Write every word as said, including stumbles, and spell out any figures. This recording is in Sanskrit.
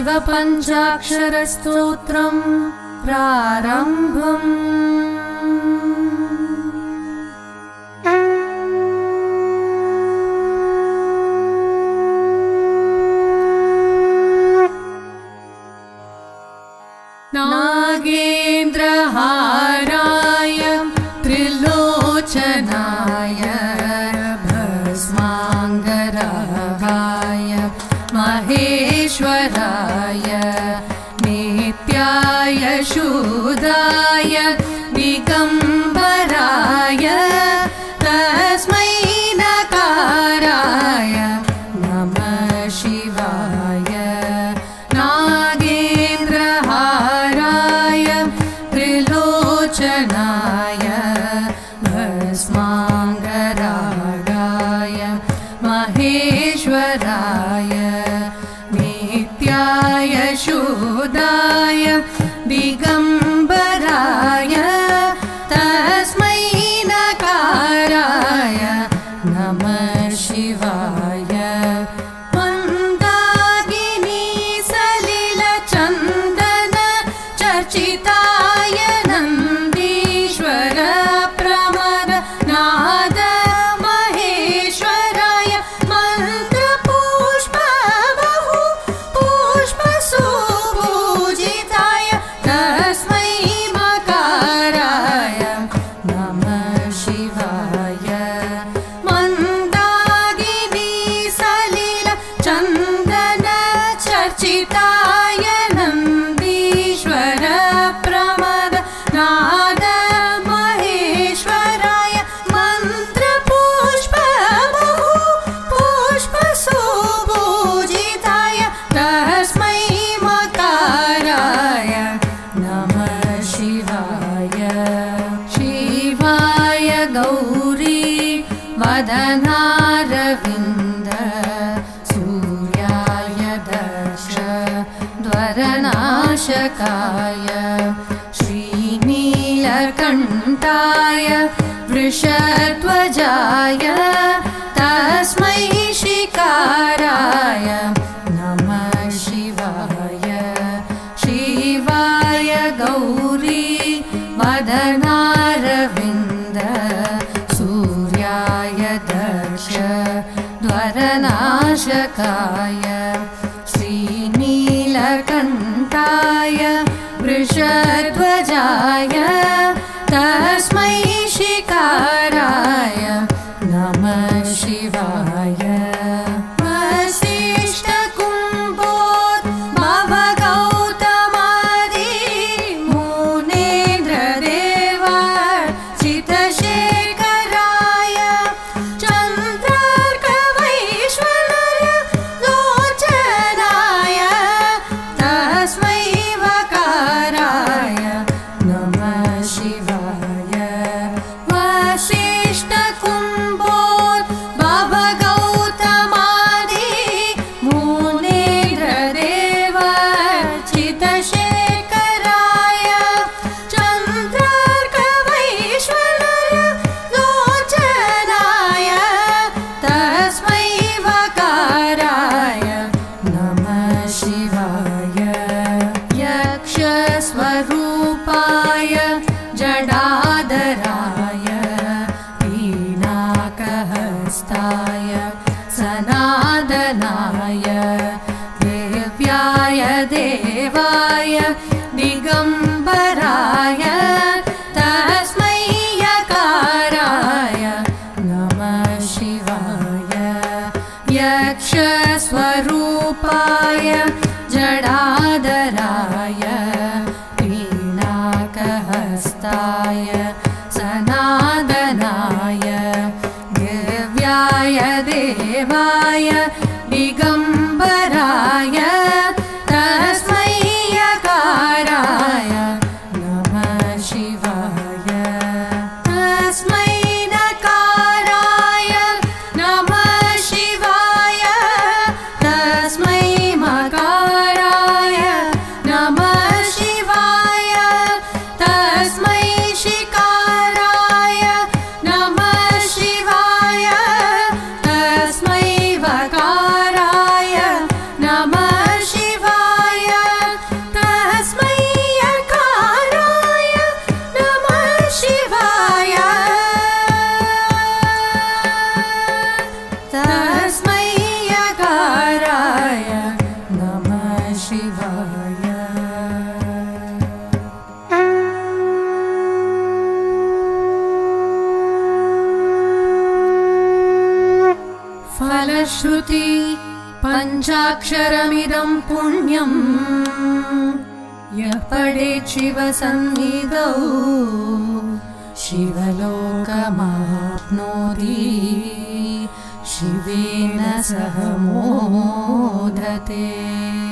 शिवपञ्चाक्षरस्तोत्रम् प्रारम्भम्। नागेन्द्रहाराय त्रिलोचनाय भस्माङ्गरागाय महेश्वराय नित्याय शुद्धाय दिगम्बराय तस्मै नकाराय नमः शिवाय। नागेन्द्रहाराय त्रिलोचनाय भस्माङ्गरागाय महेश्वराय नित्याय शुद्धाय दिगम्बराय तस्मै नकाराय नमः शिवाय। मन्दाकिनी सलिलचन्दन चर्चिताय नन्दीश्वर प्रमद नाद महेश्वराय मन्त्रपुष्प बहु पुष्प सुपूजिताय तस्मै मकाराय नमः शिवाय। मन्दाकिनी सलिल चन्दन चर्चिताय नन्दीश्वर प्रमद नाद महेश्वराय मन्त्रपुष्प बहु पुष्प सुपूजिताय तस्मै मकाराय नमः शिवाय। शिवाय गौरी वदनारविन्द सूर्याय दक्ष द्वरनाशकाय श्रीनीलकण्ठाय वृषध्वजाय तस्मै शिकाराय नमः शिवाय। शिवाय गौरी वदनारविन्द सूर्याय दक्ष द्वरनाशकाय श्रीनीलकण्ठाय वृषध्वजाय तस्मै शिकाराय नमः शिवाय। वसिष्ठकुम्भोद्भवगौतमादि मुनीन्द्रदेवार्चितशेखराय चन्द्रार्कवैश्वर्य लोचनाय तस्मै वकाराय नमः शिवाय। वसिष्ठकुम्भोद्भवगौतमादि मुनीन्द्रदेवार्चितशेखराय चन्द्रार्कवैश्वर्य लोचनाय तस्मै वकाराय नमः शिवाय। यक्षस्वरूपाय जडाधराय वीणाकहस्ताय सनातनाय दिव्याय देवाय दिगम्बराय तस्मै यकाराय नमः शिवाय। यक्षस्वरूपाय जडाधराय वीणाकहस्ताय सनातनाय दिव्याय देवाय दिगम्बराय तस्मै यकाराय शिवाय। फलश्रुति पञ्चाक्षरमिदं पुण्यम् यः पठेत् शिवसन्निधौ शिवलोकमाप्नोति शिवेन सह मोदते।